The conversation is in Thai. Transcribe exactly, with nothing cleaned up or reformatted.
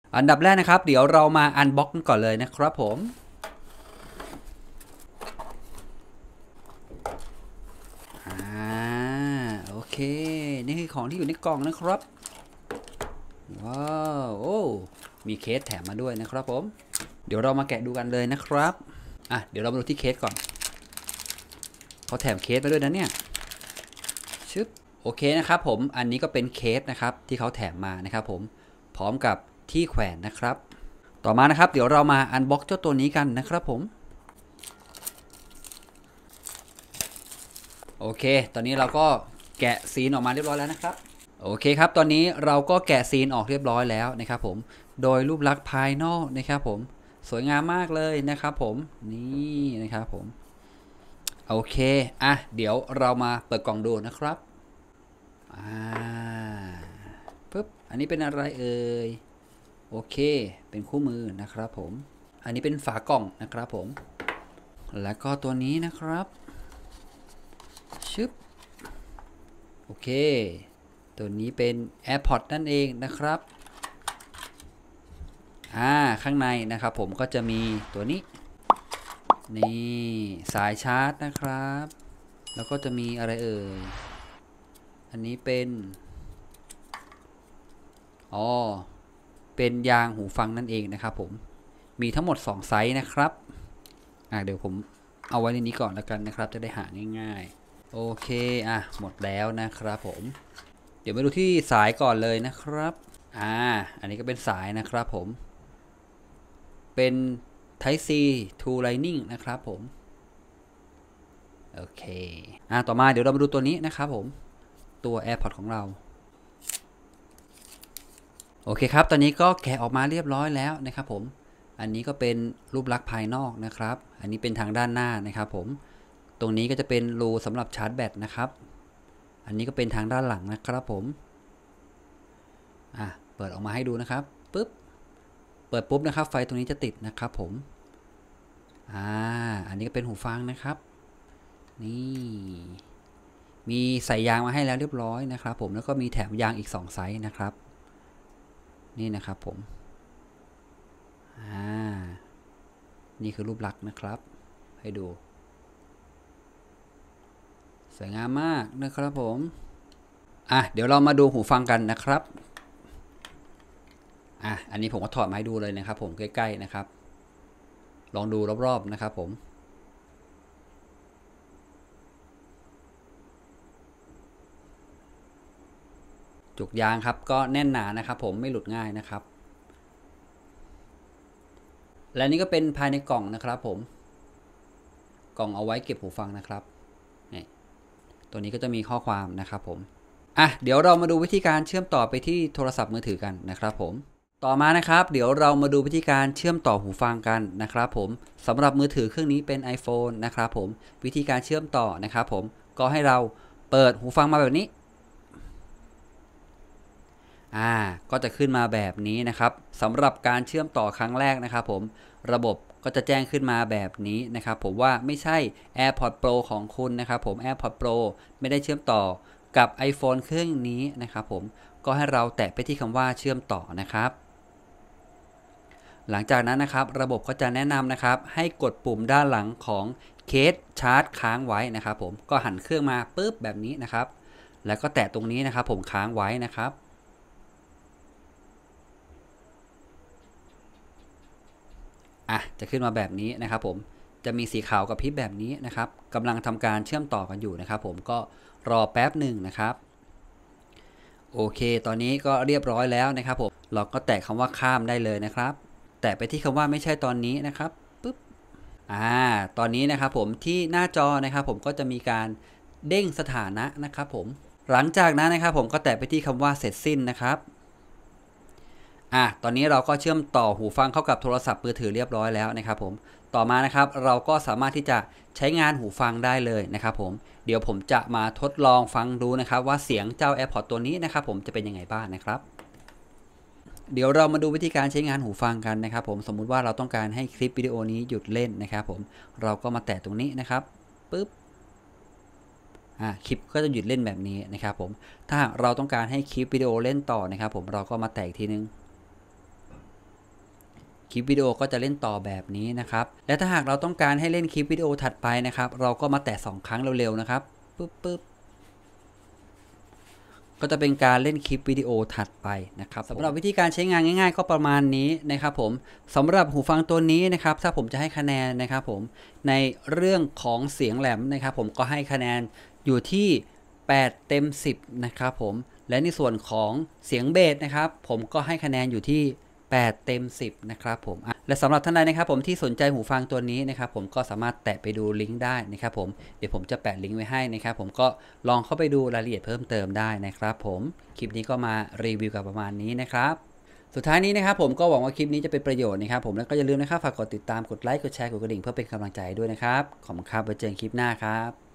อันดับแรกนะครับเดี๋ยวเรามาอันบ็อกกันก่อนเลยนะครับผมอ่าโอเคนี่คือของที่อยู่ในกล่องนะครับว้าวโอ้มีเคสแถมมาด้วยนะครับผมเดี๋ยวเรามาแกะดูกันเลยนะครับอ่ะเดี๋ยวเรามาดูที่เคสก่อนเขาแถมเคสมาด้วยนะเนี่ยชึบโอเคนะครับผมอันนี้ก็เป็นเคสนะครับที่เขาแถมมานะครับผมพร้อมกับที่แขวนนะครับต่อมานะครับเดี๋ยวเรามาอันบ็อกเจ้าตัวนี้กันนะครับผมโอเคตอนนี้เราก็แกะซีนออกมาเรียบร้อยแล้วนะครับโอเคครับตอนนี้เราก็แกะซีนออกเรียบร้อยแล้วนะครับผมโดยรูปลักษณ์ภายนอกนะครับผมสวยงามมากเลยนะครับผมนี่นะครับผมโอเคอ่ะเดี๋ยวเรามาเปิดกล่องดูนะครับอ่าปึ๊บอันนี้เป็นอะไรเอ่ยโอเคเป็นคู่มือนะครับผมอันนี้เป็นฝากล่องนะครับผมแล้วก็ตัวนี้นะครับชึบโอเคตัวนี้เป็น AirPods นั่นเองนะครับอ่าข้างในนะครับผมก็จะมีตัวนี้นี่สายชาร์จนะครับแล้วก็จะมีอะไรเอ่ยอันนี้เป็นอ๋อเป็นยางหูฟังนั่นเองนะครับผมมีทั้งหมดสองไซส์นะครับอ่าเดี๋ยวผมเอาไว้ในนี้ก่อนแล้วกันนะครับจะได้หาง่ายๆโอเคอ่ะหมดแล้วนะครับผมเดี๋ยวมาดูที่สายก่อนเลยนะครับอ่าอันนี้ก็เป็นสายนะครับผมเป็น Type C to Lightning นะครับผมโอเคอ่าต่อมาเดี๋ยวเรามาดูตัวนี้นะครับผมตัว AirPods ของเราโอเคครับตอนนี้ก็แกะออกมาเรียบร้อยแล้วนะครับผมอันนี้ก็เป็นรูปลักษณ์ภายนอกนะครับอันนี้เป็นทางด้านหน้านะครับผมตรงนี้ก็จะเป็นรูสำหรับชาร์จแบตนะครับอันนี้ก็เป็นทางด้านหลังนะครับผมอ่ะเปิดออกมาให้ดูนะครับปึ๊บเปิดปุ๊บนะครับไฟตรงนี้จะติดนะครับผมอ่าอันนี้ก็เป็นหูฟังนะครับนี่มีใส่ยางมาให้แล้วเรียบร้อยนะครับผมแล้วก็มีแถมยางอีกสองไซส์นะครับนี่นะครับผมอ่านี่คือรูปลักษณ์นะครับให้ดูสวยงามมากนะครับผมอ่ะเดี๋ยวเรามาดูหูฟังกันนะครับอ่ะอันนี้ผมก็ถอดมาให้ดูเลยนะครับผมใกล้ๆนะครับลองดูรอบๆนะครับผมจุกยางครับก็แน่นหนานะครับผมไม่หลุดง่ายนะครับและนี่ก็เป็นภายในกล่องนะครับผมกล่องเอาไว้เก็บหูฟังนะครับนี่ตัวนี้ก็จะมีข้อความนะครับผมอ่ะเดี๋ยวเรามาดูวิธีการเชื่อมต่อไปที่โทรศัพท์มือถือกันนะครับผมต่อมานะครับเดี๋ยวเรามาดูวิธีการเชื่อมต่อหูฟังกันนะครับผมสำหรับมือถือเครื่องนี้เป็น iPhone นะครับผมวิธีการเชื่อมต่อนะครับผมก็ให้เราเปิดหูฟังมาแบบนี้อ่าก็จะขึ้นมาแบบนี้นะครับสำหรับการเชื่อมต่อครั้งแรกนะครับผมระบบก็จะแจ้งขึ้นมาแบบนี้นะครับผมว่าไม่ใช่ AirPods Pro ของคุณนะครับผม AirPods Pro ไม่ได้เชื่อมต่อกับ iPhone เครื่องนี้นะครับผมก็ให้เราแตะไปที่คำว่าเชื่อมต่อนะครับหลังจากนั้นนะครับระบบก็จะแนะนำนะครับให้กดปุ่มด้านหลังของเคสชาร์จค้างไว้นะครับผมก็หันเครื่องมาปุ๊บแบบนี้นะครับแล้วก็แตะตรงนี้นะครับผมค้างไว้นะครับอ่ะจะขึ้นมาแบบนี้นะครับผมจะมีสีขาวกับพริบแบบนี้นะครับกำลังทำการเชื่อมต่อกันอยู่นะครับผมก็รอแป๊บหนึ่งนะครับโอเคตอนนี้ก็เรียบร้อยแล้วนะครับผมเราก็แตะคำว่าข้ามได้เลยนะครับแตะไปที่คำว่าไม่ใช่ตอนนี้นะครับปึ๊บอ่าตอนนี้นะครับผมที่หน้าจอนะครับผมก็จะมีการเด้งสถานะนะครับผมหลังจากนั้นนะครับผมก็แตะไปที่คำว่าเสร็จสิ้นนะครับอ่ะตอนนี้เราก็เชื่อมต่อหูฟังเข้ากับโทรศัพท์มือถือเรียบร้อยแล้วนะครับผมต่อมานะครับเราก็สามารถที่จะใช้งานหูฟังได้เลยนะครับผมเดี๋ยวผมจะมาทดลองฟังดูนะครับว่าเสียงเจ้า AirPods ตัวนี้นะครับผมจะเป็นยังไงบ้างนะครับเดี๋ยวเรามาดูวิธีการใช้งานหูฟังกันนะครับผมสมมุติว่าเราต้องการให้คลิปวิดีโอนี้หยุดเล่นนะครับผมเราก็มาแตะตรงนี้นะครับปึ๊บอ่าคลิปก็จะหยุดเล่นแบบนี้นะครับผมถ้าเราต้องการให้คลิปวิดีโอเล่นต่อนะครับผมเราก็มาแตะอีกทีนึงคลิปวิดีโอก็จะเล่นต่อแบบนี้นะครับและถ้าหากเราต้องการให้เล่นคลิปวิดีโอถัดไปนะครับเราก็มาแตะสองครั้งเร็วๆนะครับปึ๊บปึ๊บก็จะเป็นการเล่นคลิปวิดีโอถัดไปนะครับสำหรับวิธีการใช้งานง่ายๆก็ประมาณนี้นะครับผมสำหรับหูฟังตัวนี้นะครับถ้าผมจะให้คะแนนนะครับผมในเรื่องของเสียงแหลมนะครับผมก็ให้คะแนนอยู่ที่แปดเต็มสิบนะครับผมและในส่วนของเสียงเบสนะครับผมก็ให้คะแนนอยู่ที่แปดเต็มสิบนะครับผมและสำหรับท่านใดนะครับผมที่สนใจหูฟังตัวนี้นะครับผมก็สามารถแตะไปดูลิงก์ได้นะครับผมเดี๋ยวผมจะแปะลิงก์ไว้ให้นะครับผมก็ลองเข้าไปดูรายละเอียดเพิ่มเติมได้นะครับผมคลิปนี้ก็มารีวิวกับประมาณนี้นะครับสุดท้ายนี้นะครับผมก็หวังว่าคลิปนี้จะเป็นประโยชน์นะครับผมแล้วก็อย่าลืมนะครับฝากกดติดตามกดไลค์กดแชร์กดกระดิ่งเพื่อเป็นกำลังใจด้วยนะครับขอบคุณครับไว้เจอกันคลิปหน้าครับ